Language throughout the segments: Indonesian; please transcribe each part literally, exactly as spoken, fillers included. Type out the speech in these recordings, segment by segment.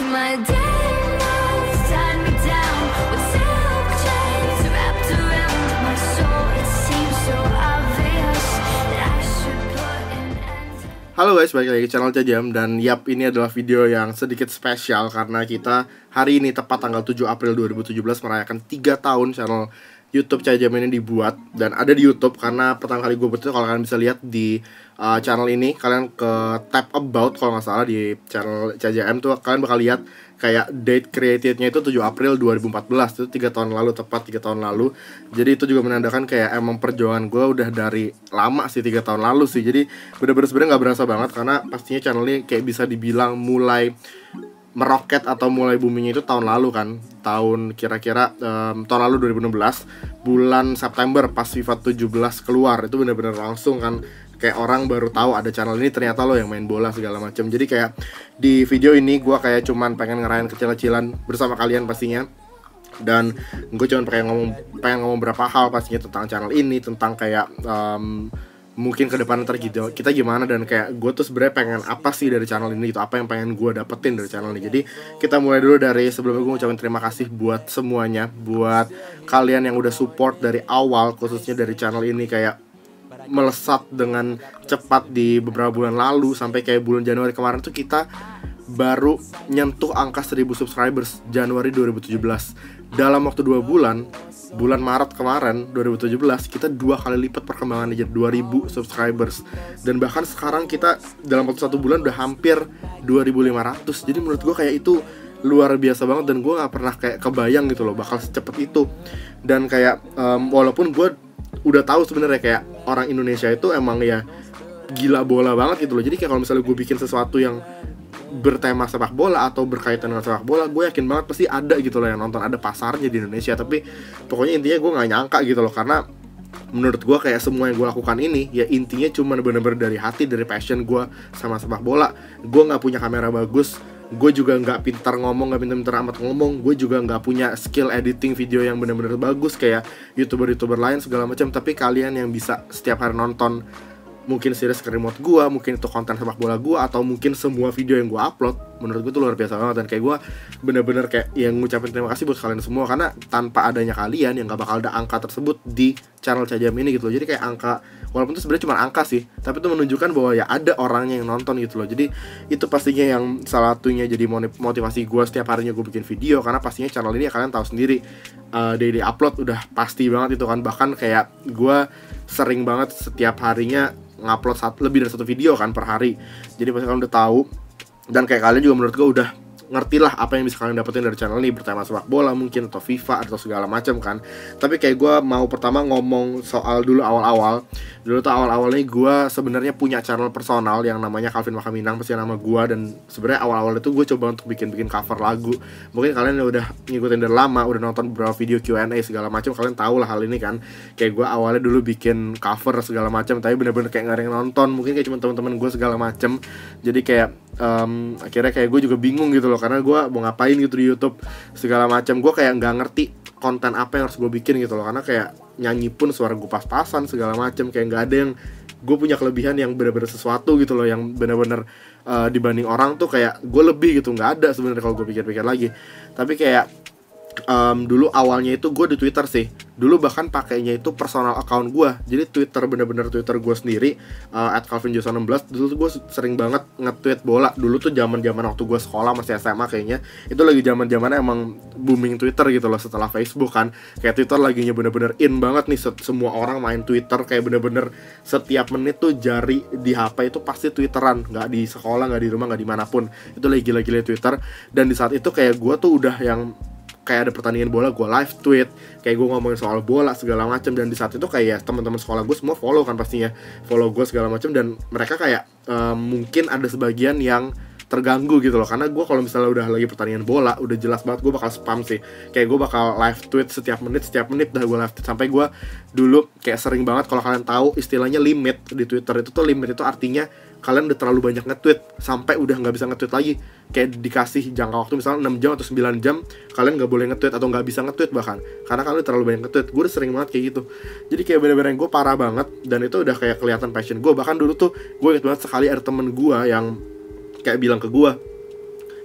my day nights tied me down with silk chains wrapped around my soul. It seems so obvious that I should put an end to. Halo guys, balik lagi ke channel Cajam. Dan yap, ini adalah video yang sedikit spesial karena kita hari ini tepat tanggal tujuh April dua ribu tujuh belas merayakan tiga tahun channel YouTube Cajam ini dibuat. Dan ada di YouTube karena pertama kali gue buat itu, kalau kalian bisa lihat di uh, channel ini, kalian ke tab about kalau nggak salah di channel Cajam tuh, kalian bakal lihat kayak date created-nya itu tujuh April dua ribu empat belas. Itu tiga tahun lalu, tepat tiga tahun lalu. Jadi itu juga menandakan kayak emang perjuangan gue udah dari lama sih, tiga tahun lalu sih. Jadi bener-bener sebenarnya nggak berasa banget karena pastinya channel ini kayak bisa dibilang mulai meroket atau mulai boomingnya itu tahun lalu kan. Tahun kira-kira um, tahun lalu dua ribu enam belas bulan September pas FIFA tujuh belas keluar. Itu bener-bener langsung kan kayak orang baru tahu ada channel ini, ternyata lo yang main bola segala macam. Jadi kayak di video ini gue kayak cuman pengen ngerayain kecil-kecilan bersama kalian pastinya. Dan gue cuman pengen ngomong pengen ngomong berapa hal pastinya tentang channel ini, tentang kayak um, mungkin ke depan ntar gitu kita gimana, dan kayak gue tuh sebenarnya pengen apa sih dari channel ini gitu, apa yang pengen gue dapetin dari channel ini. Jadi kita mulai dulu dari sebelumnya gue ngucapin terima kasih buat semuanya, buat kalian yang udah support dari awal, khususnya dari channel ini kayak melesat dengan cepat di beberapa bulan lalu. Sampai kayak bulan Januari kemarin tuh kita baru nyentuh angka seribu subscribers Januari dua ribu tujuh belas. Dalam waktu dua bulan, bulan Maret kemarin dua ribu tujuh belas, kita dua kali lipat perkembangan aja, dua ribu subscribers. Dan bahkan sekarang kita dalam waktu satu bulan udah hampir dua ribu lima ratus. Jadi menurut gue kayak itu luar biasa banget, dan gue gak pernah kayak kebayang gitu loh bakal secepat itu. Dan kayak um, walaupun gue udah tahu sebenarnya kayak orang Indonesia itu emang ya gila bola banget gitu loh. Jadi kayak kalau misalnya gue bikin sesuatu yang bertema sepak bola atau berkaitan dengan sepak bola, gue yakin banget pasti ada gitu loh yang nonton, ada pasarnya di Indonesia. Tapi pokoknya intinya gue gak nyangka gitu loh, karena menurut gue kayak semua yang gue lakukan ini ya intinya cuma bener-bener dari hati, dari passion gue sama sepak bola. Gue gak punya kamera bagus, gue juga nggak pintar ngomong, nggak pintar-pintar amat ngomong, gue juga nggak punya skill editing video yang benar-benar bagus kayak youtuber-youtuber lain segala macam. Tapi kalian yang bisa setiap hari nonton mungkin series ke remote gue, mungkin itu konten sepak bola gue, atau mungkin semua video yang gue upload, menurut gue tuh luar biasa banget. Dan kayak gue bener-bener kayak yang ngucapin terima kasih buat kalian semua, karena tanpa adanya kalian yang gak bakal ada angka tersebut di channel Cajam ini gitu loh. Jadi kayak angka, walaupun itu sebenarnya cuma angka sih, tapi itu menunjukkan bahwa ya ada orangnya yang nonton gitu loh. Jadi itu pastinya yang salah satunya jadi motivasi gue setiap harinya gue bikin video, karena pastinya channel ini ya kalian tahu sendiri, uh, daily upload udah pasti banget itu kan. Bahkan kayak gue sering banget setiap harinya ngupload satu, lebih dari satu video kan per hari. Jadi pasti kalian udah tahu, dan kayak kalian juga menurut gue udah ngerti lah apa yang bisa kalian dapetin dari channel ini, bertema sepak bola mungkin, atau FIFA, atau segala macam kan. Tapi kayak gue mau pertama ngomong soal dulu awal-awal. Dulu tuh awal-awalnya gue sebenarnya punya channel personal yang namanya Calvin Makaminang, pasti nama gue. Dan sebenarnya awal-awal itu gue coba untuk bikin-bikin cover lagu. Mungkin kalian udah ngikutin dari lama, udah nonton beberapa video Q and A segala macam, kalian tahu lah hal ini kan. Kayak gue awalnya dulu bikin cover segala macam, tapi bener-bener kayak gak ada yang nonton, mungkin kayak cuma teman-teman gue segala macam. Jadi kayak um, akhirnya kayak gue juga bingung gitu loh, karena gue mau ngapain gitu di YouTube segala macam. Gue kayak nggak ngerti konten apa yang harus gue bikin gitu loh, karena kayak nyanyi pun suara gue pas-pasan segala macam, kayak nggak ada yang gue punya kelebihan yang benar-benar sesuatu gitu loh, yang benar-benar uh, dibanding orang tuh kayak gue lebih gitu, nggak ada sebenarnya kalau gue pikir-pikir lagi. Tapi kayak um, dulu awalnya itu gue di Twitter sih. Dulu bahkan pakainya itu personal account gue. Jadi Twitter bener-bener Twitter gue sendiri, uh, at calvin joshua enam belas. Dulu tuh gue sering banget nge-tweet bola. Dulu tuh zaman-zaman waktu gue sekolah masih S M A kayaknya. Itu lagi zaman-zamannya emang booming Twitter gitu loh setelah Facebook kan. Kayak Twitter laginya bener-bener in banget nih. Semua orang main Twitter, kayak bener-bener setiap menit tuh jari di H P itu pasti Twitteran. Gak di sekolah, gak di rumah, gak dimanapun. Itu lagi gila-gila Twitter. Dan di saat itu kayak gue tuh udah yang kayak ada pertandingan bola, gue live tweet, kayak gue ngomongin soal bola segala macam. Dan di saat itu kayak ya, teman-teman sekolah gue semua follow kan pastinya, follow gue segala macam. Dan mereka kayak um, mungkin ada sebagian yang terganggu gitu loh, karena gue kalau misalnya udah lagi pertandingan bola, udah jelas banget gue bakal spam sih. Kayak gue bakal live tweet setiap menit, setiap menit dah gue live tweet. Sampai gue dulu kayak sering banget, kalau kalian tahu istilahnya limit di Twitter itu tuh, limit itu artinya kalian udah terlalu banyak nge-tweet sampai udah nggak bisa nge-tweet lagi. Kayak dikasih jangka waktu misalnya enam jam atau sembilan jam, kalian nggak boleh nge-tweet atau nggak bisa nge-tweet bahkan, karena kalian udah terlalu banyak nge-tweet. Gue udah sering banget kayak gitu. Jadi kayak bener-bener gue parah banget, dan itu udah kayak kelihatan passion gue. Bahkan dulu tuh gue inget banget sekali ada temen gue yang kayak bilang ke gue,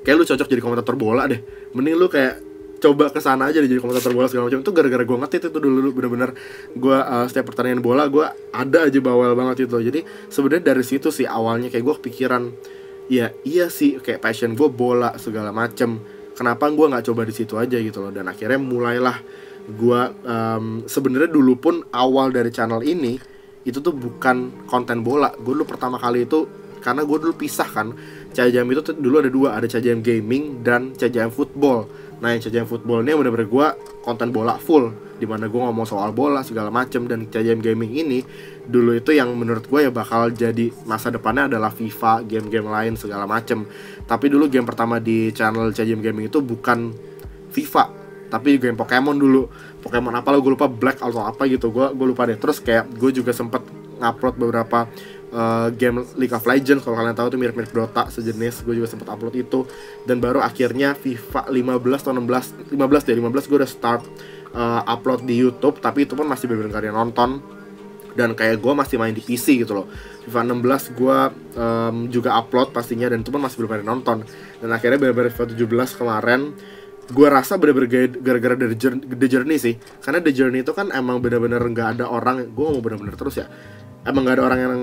kayak lu cocok jadi komentator bola deh, mending lu kayak coba kesana aja deh jadi komentator bola segala macam. Itu gara-gara gue ngetit itu dulu bener-bener gue uh, setiap pertandingan bola gue ada aja bawel banget itu. Jadi sebenarnya dari situ sih awalnya kayak gue kepikiran, ya iya sih kayak passion gue bola segala macem, kenapa gue nggak coba di situ aja gitu loh. Dan akhirnya mulailah gue um, sebenarnya dulu pun awal dari channel ini itu tuh bukan konten bola. Gue dulu pertama kali itu karena gue dulu pisah kan, C J M itu tuh dulu ada dua, ada C J M Gaming dan C J M Football. Nah yang C J M Football ini bener-bener gue konten bola full, dimana gue ngomong soal bola segala macem. Dan C J M Gaming ini dulu itu yang menurut gue ya bakal jadi masa depannya adalah FIFA, game-game lain segala macem. Tapi dulu game pertama di channel C J M Gaming itu bukan FIFA, tapi game Pokemon dulu. Pokemon apa lo gue lupa, Black atau apa gitu, gue gue lupa deh. Terus kayak gue juga sempet ngupload beberapa Uh, game League of Legends, kalau kalian tahu tuh mirip-mirip Dota sejenis, gue juga sempat upload itu. Dan baru akhirnya FIFA lima belas atau enam belas, lima belas deh, lima belas gue udah start uh, upload di YouTube. Tapi itu pun masih bener-bener gak ada yang nonton, dan kayak gue masih main di P C gitu loh. FIFA enam belas gue um, juga upload pastinya, dan itu pun masih belum ada yang nonton. Dan akhirnya bener-bener FIFA tujuh belas kemarin gue rasa bener-bener gara-gara dari The Journey sih. Karena The Journey itu kan emang bener-bener gak ada orang, gue ngomong bener-bener terus ya, emang gak ada orang yang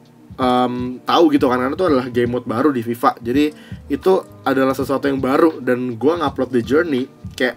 Um, tahu gitu kan, karena itu adalah game mode baru di FIFA. Jadi itu adalah sesuatu yang baru, dan gue ngupload The Journey kayak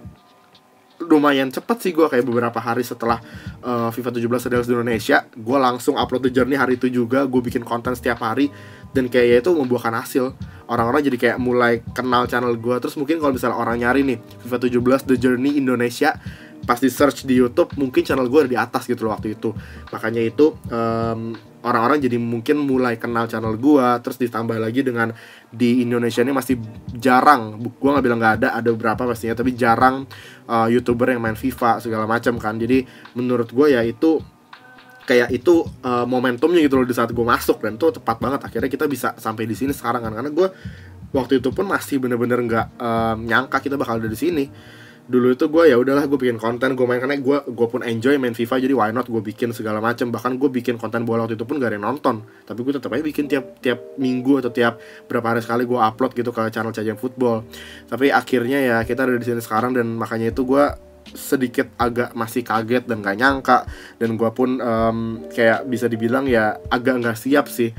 lumayan cepat sih. Gue kayak beberapa hari setelah uh, FIFA tujuh belas rilis di Indonesia, gue langsung upload The Journey hari itu juga. Gue bikin konten setiap hari, dan kayak itu membuahkan hasil. Orang-orang jadi kayak mulai kenal channel gue. Terus mungkin kalau misalnya orang nyari nih FIFA tujuh belas The Journey Indonesia, pas di search di YouTube, mungkin channel gue ada di atas gitu loh waktu itu. Makanya itu um, orang-orang jadi mungkin mulai kenal channel gue. Terus ditambah lagi dengan di Indonesia ini masih jarang, gue gak bilang gak ada, ada beberapa pastinya, tapi jarang uh, YouTuber yang main FIFA segala macam kan. Jadi menurut gue ya itu kayak itu uh, momentumnya gitu loh di saat gue masuk, dan itu tepat banget. Akhirnya kita bisa sampai di sini sekarang kan, karena gue waktu itu pun masih bener-bener nggak um, nyangka kita bakal ada di sini. Dulu itu gue ya udahlah, gue bikin konten, gue main karena gue gue pun enjoy main FIFA, jadi why not gue bikin segala macam. Bahkan gue bikin konten bola waktu itu pun gak ada yang nonton, tapi gue tetap aja bikin tiap tiap minggu atau tiap berapa hari sekali gue upload gitu ke channel C J M Football. Tapi akhirnya ya kita ada di sini sekarang, dan makanya itu gue sedikit agak masih kaget dan gak nyangka. Dan gue pun um, kayak bisa dibilang ya agak gak siap sih.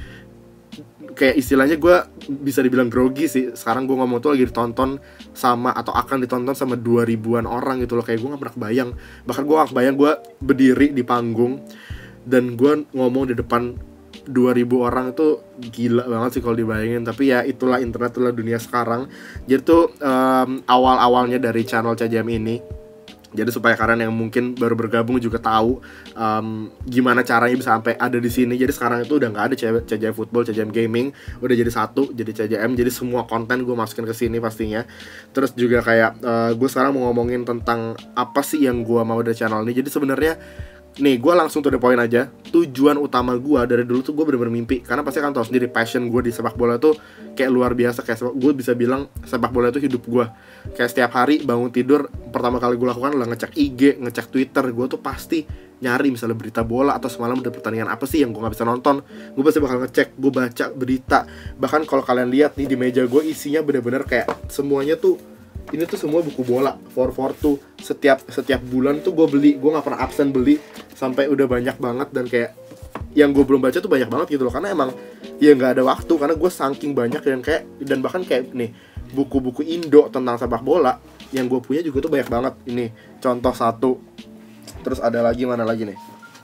Kayak istilahnya gue bisa dibilang grogi sih. Sekarang gue ngomong tuh lagi ditonton sama atau akan ditonton sama dua ribuan orang gitu loh. Kayak gue gak pernah kebayang. Bahkan gue gak kebayang gue berdiri di panggung dan gue ngomong di depan dua ribu orang. Itu gila banget sih kalau dibayangin. Tapi ya itulah internet, itulah dunia sekarang. Jadi tuh um, awal-awalnya dari channel C J M ini, jadi supaya kalian yang mungkin baru bergabung juga tahu um, gimana caranya bisa sampai ada di sini. Jadi sekarang itu udah nggak ada C J M Football, C J M Gaming, udah jadi satu, jadi C J M. Jadi semua konten gue masukin ke sini pastinya. Terus juga kayak uh, gue sekarang mau ngomongin tentang apa sih yang gue mau dari channel ini. Jadi sebenarnya nih gue langsung to the point aja. Tujuan utama gue dari dulu tuh gue bener-bener mimpi. Karena pasti kan tau sendiri passion gue di sepak bola tuh kayak luar biasa. Kayak gue bisa bilang sepak bola itu hidup gue. Kayak setiap hari bangun tidur, pertama kali gue lakukan adalah ngecek I G, ngecek Twitter. Gue tuh pasti nyari misalnya berita bola, atau semalam ada pertandingan apa sih yang gue gak bisa nonton, gue pasti bakal ngecek, gue baca berita. Bahkan kalau kalian lihat nih di meja gue isinya bener-bener kayak semuanya tuh, ini tuh semua buku bola four four two. Setiap setiap bulan tuh gue beli, gue gak pernah absen beli, sampai udah banyak banget. Dan kayak yang gue belum baca tuh banyak banget gitu loh, karena emang ya gak ada waktu, karena gue saking banyak. Dan kayak, dan bahkan kayak nih buku-buku Indo tentang sepak bola yang gue punya juga tuh banyak banget. Ini contoh satu. Terus ada lagi, mana lagi nih,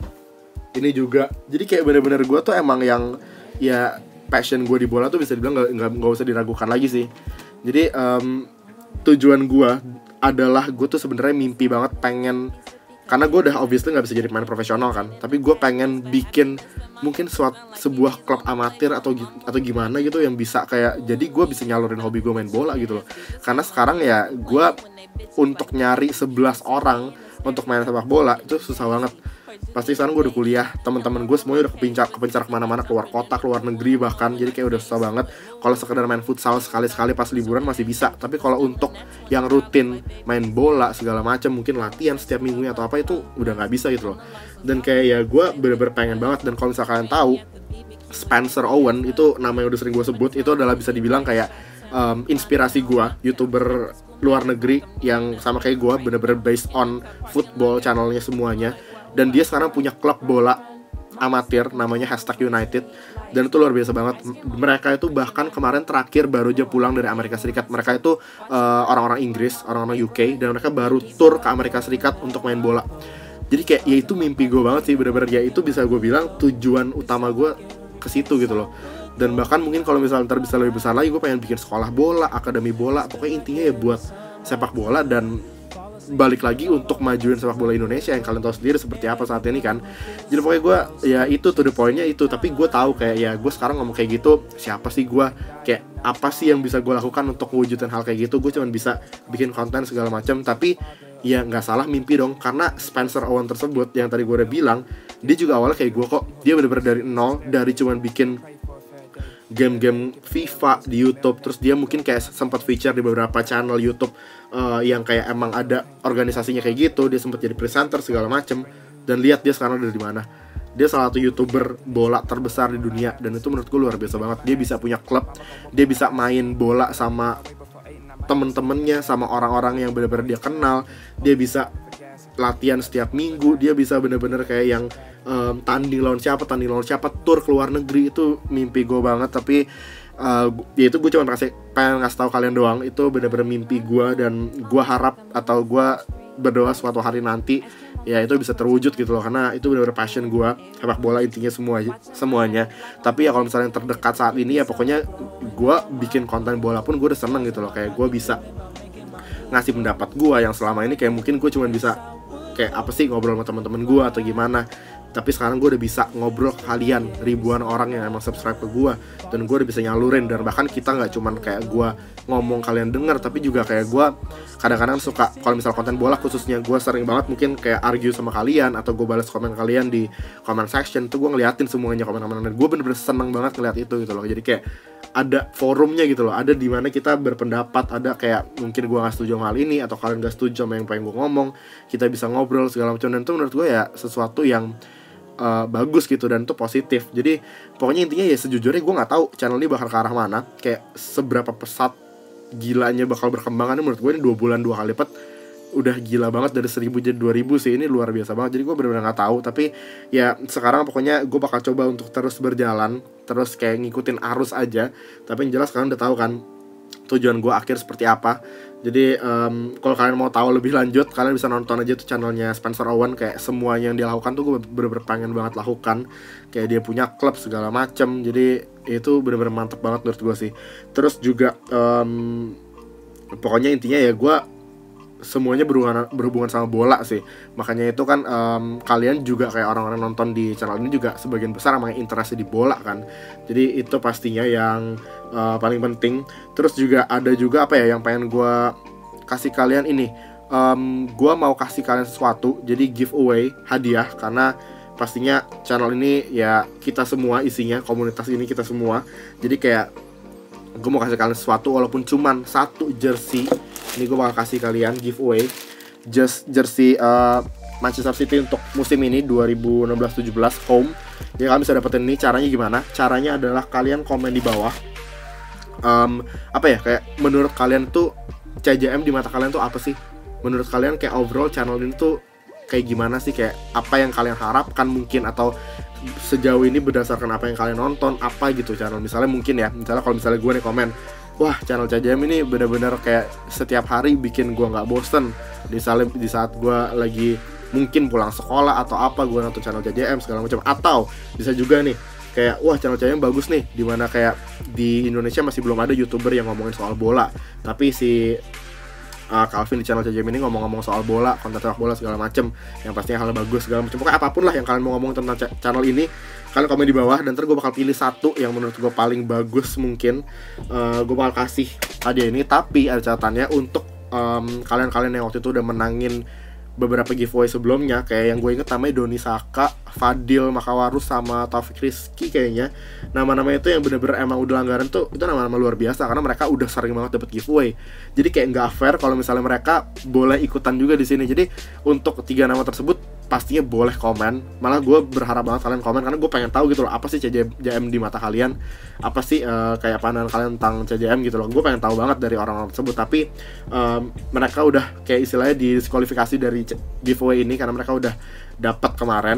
ini juga. Jadi kayak bener-bener gue tuh emang yang ya passion gue di bola tuh bisa dibilang gak, gak, gak usah diragukan lagi sih. Jadi um, tujuan gue adalah, gue tuh sebenarnya mimpi banget pengen, karena gue udah obviously gak bisa jadi pemain profesional kan, tapi gue pengen bikin mungkin suat, sebuah klub amatir atau atau gimana gitu yang bisa kayak, jadi gue bisa nyalurin hobi gue main bola gitu loh. Karena sekarang ya gue untuk nyari sebelas orang untuk main sepak bola itu susah banget. Pasti sekarang gue udah kuliah, teman-teman gue semuanya udah kepencar kepencar kemana-mana, keluar kota, keluar negeri bahkan. Jadi kayak udah susah banget. Kalau sekedar main futsal sekali-sekali pas liburan masih bisa, tapi kalau untuk yang rutin main bola segala macam, mungkin latihan setiap minggunya atau apa, itu udah nggak bisa gitu loh. Dan kayak ya gue bener-bener pengen banget. Dan kalau misalkan kalian tahu, Spencer Owen itu namanya udah sering gue sebut, itu adalah bisa dibilang kayak um, inspirasi gue, YouTuber luar negeri yang sama kayak gue, bener-bener based on football channelnya semuanya. Dan dia sekarang punya klub bola amatir namanya Hashtag United, dan itu luar biasa banget. Mereka itu bahkan kemarin terakhir baru aja pulang dari Amerika Serikat. Mereka itu uh, orang-orang Inggris, orang-orang U K, dan mereka baru tur ke Amerika Serikat untuk main bola. Jadi kayak ya itu mimpi gue banget sih, bener-bener ya itu bisa gue bilang tujuan utama gue ke situ gitu loh. Dan bahkan mungkin kalau misalnya ntar bisa lebih besar lagi, gue pengen bikin sekolah bola, akademi bola, pokoknya intinya ya buat sepak bola. Dan balik lagi untuk majuin sepak bola Indonesia yang kalian tahu sendiri seperti apa saat ini kan. Jadi pokoknya gue ya itu to the point-nya itu. Tapi gue tahu kayak ya gue sekarang ngomong kayak gitu, siapa sih gue, kayak apa sih yang bisa gue lakukan untuk mewujudkan hal kayak gitu. Gue cuma bisa bikin konten segala macam. Tapi ya nggak salah mimpi dong, karena Spencer Owen tersebut yang tadi gue udah bilang, dia juga awalnya kayak gue kok. Dia bener-bener dari nol, dari cuman bikin game-game FIFA di YouTube. Terus dia mungkin kayak sempat feature di beberapa channel YouTube uh, yang kayak emang ada organisasinya kayak gitu. Dia sempat jadi presenter segala macem. Dan lihat dia sekarang udah di mana. Dia salah satu YouTuber bola terbesar di dunia, dan itu menurut gue luar biasa banget. Dia bisa punya klub, dia bisa main bola sama temen-temennya, sama orang-orang yang benar-benar dia kenal. Dia bisa latihan setiap minggu, dia bisa bener-bener kayak yang um, tanding lawan siapa, tanding lawan siapa, tur ke luar negeri. Itu mimpi gue banget. Tapi uh, ya itu gue cuma kasih, pengen ngasih tahu kalian doang. Itu bener-bener mimpi gue, dan gue harap atau gue berdoa suatu hari nanti ya itu bisa terwujud gitu loh, karena itu bener-bener passion gue, sepak bola intinya semua semuanya. Tapi ya kalau misalnya yang terdekat saat ini ya pokoknya gue bikin konten bola pun gue udah seneng gitu loh. Kayak gue bisa ngasih pendapat gue yang selama ini kayak mungkin gue cuma bisa kayak apa sih ngobrol sama teman-teman gue atau gimana. Tapi sekarang gue udah bisa ngobrol ke kalian, ribuan orang yang emang subscribe ke gue, dan gue udah bisa nyalurin. Dan bahkan kita nggak cuman kayak gue ngomong kalian denger, tapi juga kayak gue kadang-kadang suka kalau misal konten bola khususnya, gue sering banget mungkin kayak argue sama kalian, atau gue balas komen kalian di comment section. Tuh gue ngeliatin semuanya komen-komen, dan gue bener-bener seneng banget ngeliat itu gitu loh. Jadi kayak ada forumnya gitu loh, ada di mana kita berpendapat, ada kayak mungkin gue nggak setuju sama hal ini, atau kalian nggak setuju sama yang pengen gue ngomong, kita bisa ngobrol segala macam. Dan itu menurut gue ya sesuatu yang Uh, bagus gitu, dan itu positif. Jadi pokoknya intinya ya sejujurnya gue nggak tahu channel ini bakal ke arah mana, kayak seberapa pesat gilanya bakal berkembangannya. Menurut gue ini dua bulan dua kali lipat udah gila banget, dari seribu jadi dua ribu sih, ini luar biasa banget. Jadi gue benar-benar nggak tahu, tapi ya sekarang pokoknya gue bakal coba untuk terus berjalan, terus kayak ngikutin arus aja. Tapi yang jelas kalian udah tahu kan tujuan gue akhir seperti apa. Jadi um, kalau kalian mau tahu lebih lanjut, kalian bisa nonton aja tuh channelnya Spencer Owen. Kayak semua yang dia lakukan tuh gue bener-bener pengen banget lakukan. Kayak dia punya klub segala macem. Jadi itu bener-bener mantep banget menurut gue sih. Terus juga um, pokoknya intinya ya gue semuanya berhubungan, berhubungan sama bola sih. Makanya itu kan um, kalian juga kayak orang-orang nonton di channel ini juga sebagian besar emang interest di bola kan. Jadi itu pastinya yang uh, paling penting. Terus juga ada juga apa ya yang pengen gue kasih kalian ini, um, gue mau kasih kalian sesuatu. Jadi giveaway hadiah, karena pastinya channel ini ya kita semua isinya, komunitas ini kita semua. Jadi kayak gue mau kasih kalian sesuatu, walaupun cuman satu jersey. Ini gue bakal kasih kalian giveaway just jersey uh, Manchester City untuk musim ini dua ribu enam belas tujuh belas home. Jadi kalian bisa dapetin ini. Caranya gimana? Caranya adalah kalian komen di bawah, um, apa ya, kayak menurut kalian tuh C J M di mata kalian tuh apa sih? Menurut kalian kayak overall channel ini tuh kayak gimana sih? Kayak apa yang kalian harapkan mungkin, atau sejauh ini berdasarkan apa yang kalian nonton, apa gitu channel. Misalnya mungkin ya, misalnya kalau misalnya gue nih komen, wah channel C J M ini bener-bener kayak setiap hari bikin gue gak bosen. Misalnya di saat gue lagi mungkin pulang sekolah atau apa, gue nonton channel C J M segala macam. Atau bisa juga nih kayak wah channel C J M bagus nih, dimana kayak di Indonesia masih belum ada YouTuber yang ngomongin soal bola, tapi si uh, Calvin di channel C J M ini ngomong-ngomong soal bola, konten sepak bola segala macem, yang pastinya halnya bagus segala macam. Pokoknya apapun lah yang kalian mau ngomong tentang channel ini, kalian komen di bawah, dan ntar gue bakal pilih satu yang menurut gue paling bagus mungkin. uh, Gue bakal kasih hadiah ini. Tapi ada catatannya, untuk um, kalian-kalian yang waktu itu udah menangin beberapa giveaway sebelumnya, kayak yang gue inget namanya Doni Saka, Fadil Makawarus, sama Taufik Rizky kayaknya. Nama-nama itu yang bener-bener emang udah langgaran tuh, itu nama-nama luar biasa, karena mereka udah sering banget dapet giveaway. Jadi kayak nggak fair kalau misalnya mereka boleh ikutan juga di sini. Jadi untuk tiga nama tersebut pastinya boleh komen. Malah gue berharap banget kalian komen, karena gue pengen tahu gitu loh, apa sih C J M di mata kalian, apa sih uh, kayak pandangan kalian tentang C J M gitu loh. Gue pengen tahu banget dari orang-orang tersebut. Tapi um, mereka udah kayak istilahnya diskualifikasi dari giveaway ini, karena mereka udah dapat kemarin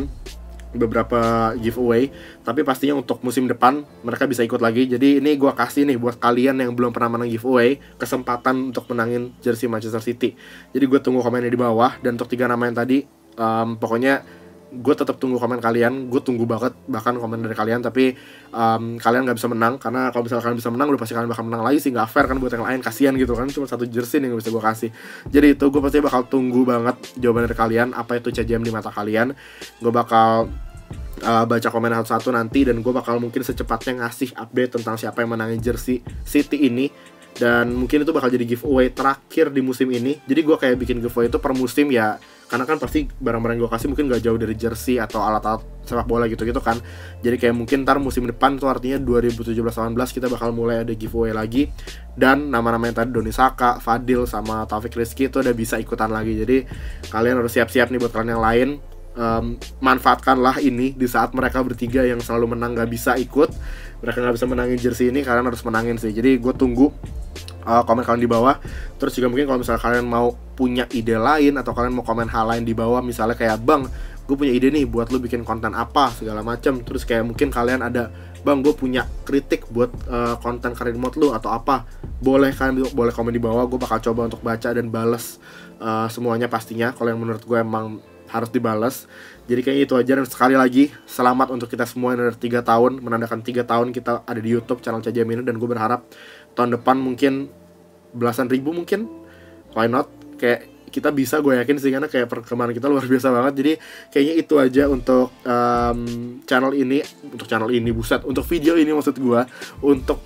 beberapa giveaway, tapi pastinya untuk musim depan mereka bisa ikut lagi. Jadi ini gue kasih nih buat kalian yang belum pernah menang giveaway, kesempatan untuk menangin jersey Manchester City. Jadi gue tunggu komennya di bawah. Dan untuk tiga nama yang tadi, um, pokoknya gue tetap tunggu komen kalian. Gue tunggu banget bahkan komen dari kalian. Tapi um, kalian gak bisa menang, karena kalau misalnya kalian bisa menang, udah pasti kalian bakal menang lagi sih. Gak fair kan buat yang lain, kasihan gitu kan, cuma satu jersey nih yang bisa gue kasih. Jadi itu gue pasti bakal tunggu banget jawaban dari kalian, apa itu C J M di mata kalian. Gue bakal Uh, baca komen satu-satu nanti, dan gue bakal mungkin secepatnya ngasih update tentang siapa yang menangin jersey City ini. Dan mungkin itu bakal jadi giveaway terakhir di musim ini. Jadi gue kayak bikin giveaway itu per musim ya, karena kan pasti barang-barang gue kasih mungkin gak jauh dari jersey atau alat-alat sepak bola gitu-gitu kan. Jadi kayak mungkin ntar musim depan tuh, artinya dua ribu tujuh belas delapan belas kita bakal mulai ada giveaway lagi. Dan nama-nama yang tadi, Doni Saka, Fadil, sama Taufik Rizky itu udah bisa ikutan lagi. Jadi kalian harus siap-siap nih buat kalian yang lain. Um, manfaatkanlah ini di saat mereka bertiga yang selalu menang gak bisa ikut, mereka gak bisa menangin jersey ini, kalian harus menangin sih. Jadi gue tunggu uh, komen kalian di bawah. Terus juga mungkin kalau misalnya kalian mau punya ide lain, atau kalian mau komen hal lain di bawah, misalnya kayak, bang, gue punya ide nih buat lu bikin konten apa segala macam. Terus kayak mungkin kalian ada, bang, gue punya kritik buat uh, konten karir mode lu atau apa, boleh kalian boleh komen di bawah. Gue bakal coba untuk baca dan bales uh, semuanya pastinya, kalau yang menurut gue emang harus dibalas. Jadi kayaknya itu aja. Dan sekali lagi, selamat untuk kita semua yang udah tiga tahun, menandakan tiga tahun kita ada di YouTube channel C J M ini. Dan gue berharap tahun depan mungkin belasan ribu mungkin, why not, kayak kita bisa, gue yakin sih, karena kayak perkembangan kita luar biasa banget. Jadi kayaknya itu aja untuk um, channel ini, untuk channel ini, buset, untuk video ini maksud gue, untuk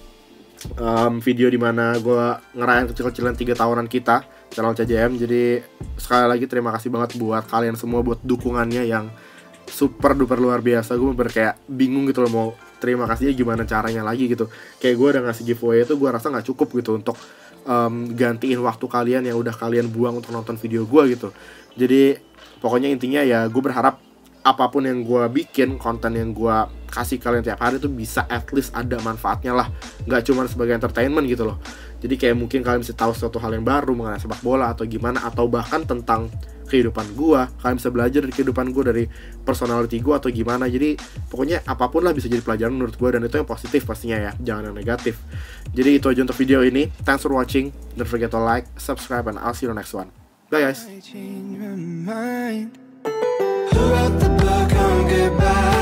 um, video dimana gue ngerayain kecil-kecilan tiga tahunan kita channel C J M. Jadi sekali lagi terima kasih banget buat kalian semua, buat dukungannya yang super duper luar biasa. Gue bener kayak bingung gitu loh mau terima kasihnya gimana caranya lagi gitu. Kayak gue udah ngasih giveaway itu, gue rasa gak cukup gitu untuk um, gantiin waktu kalian yang udah kalian buang untuk nonton video gue gitu. Jadi pokoknya intinya ya, gue berharap apapun yang gue bikin, konten yang gue kasih kalian tiap hari tuh bisa at least ada manfaatnya lah, gak cuma sebagai entertainment gitu loh. Jadi kayak mungkin kalian bisa tahu suatu hal yang baru mengenai sepak bola atau gimana, atau bahkan tentang kehidupan gue, kalian bisa belajar dari kehidupan gue, dari personality gue atau gimana. Jadi pokoknya apapun lah bisa jadi pelajaran menurut gue, dan itu yang positif pastinya ya, jangan yang negatif. Jadi itu aja untuk video ini. Thanks for watching, don't forget to like, subscribe, and I'll see you in the next one. Bye guys. I change my mind. Who wrote the book on goodbye?